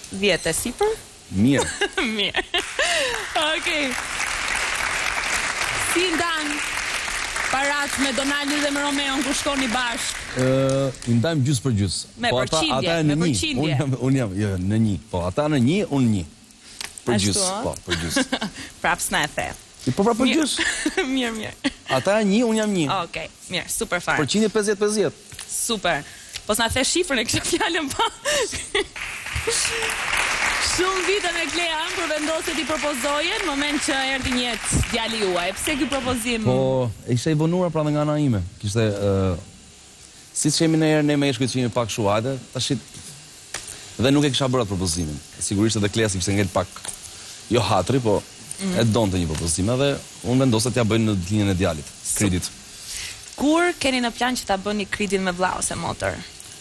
10 e sipër? Mirë. Mirë. Okej. Si ndan Paraç me Donaldin dhe me Romeon kur shkoni bashkë? I ndajmë gjysë për gjysë. Me përqindje, me përqindje. Unë jam, jo, në 1. Po, ata në 1, unë 1. Për Ashtu, gjysë, a? po, për gjysë. Prap s'na e the. Po pra për gjysë. Mirë. Ata 1, unë jam 1. Okej, mirë, super fare. Përqindje 50-50. Super. Po s'na the shifrën e kështë fjallën pa. Shumë vite me Klea për vendoset I propozoje në moment që erdi njët djali juaj. Pse ky propozim? Po, ishte I vonuar pra nga ana ime. Kishte, si që jemi në erë, ne me eshkujt që jemi pak shuajte, tashit, dhe nuk e kisha bërë atë propozimin. Sigurisht edhe Klea si kishte ngel pak, jo hatri, po e donte një propozime dhe unë vendosë t'ja bëjnë në linjën e djalit, kridit. Kur keni në plan që ta bëni kridin me vlla ose motër?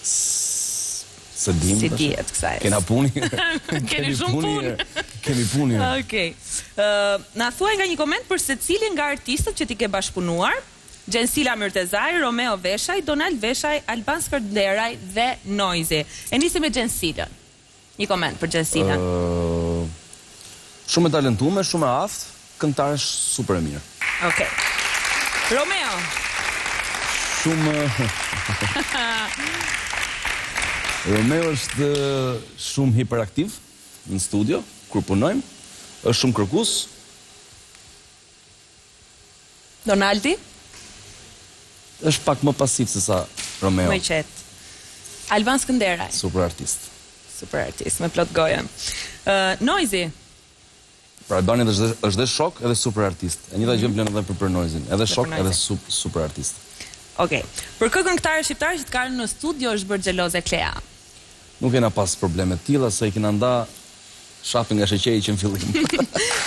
Se dim, Si dihet kësaj? kena puni. Keni shumë punë. Kemi puni. Okej. Na thuaj nga një koment për secilin nga artistët që ti ke bashkëpunuar. Gjensila Myrtezaj, Romeo Veshaj, Donald Veshaj, Alban Skërnderaj dhe Noizi. E nisim me Gjensilën. Një koment për Gjensilën. Shumë e talentume, shumë e aftë, këngëtare super e mirë. Okej. Romeo. Romeo është shumë hiperaktiv në studio, kur punojmë, është shumë kërkus. Donaldi? Është pak më pasiv se sa Romeo. Më I qetë. Alban Skënderaj. Super artist. Super artist, me plot gojen. Noizi? Pra Albani është dhe shok edhe super artist. E njëta gjë vlen edhe për Noizin. Edhe shok edhe super artist. Okej. Për kë këngëtare shqiptare që të kanë në studio është bërë xheloze Klea? Nuk kena pas probleme tilla se I kena nda shapin nga sheqeri që në fillim.